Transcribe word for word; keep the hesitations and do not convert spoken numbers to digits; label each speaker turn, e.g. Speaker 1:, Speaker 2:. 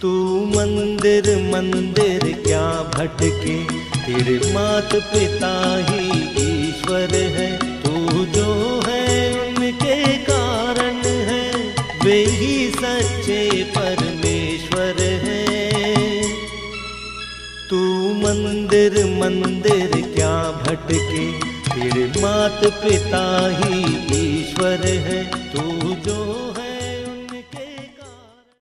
Speaker 1: तू मंदिर मंदिर क्या भटके, तेरे मात पिता ही ईश्वर है। तू जो है उनके कारण है, वे ही सच्चे परमेश्वर है। तू मंदिर मंदिर क्या भटके, तेरे मात पिता ही ईश्वर है। तू जो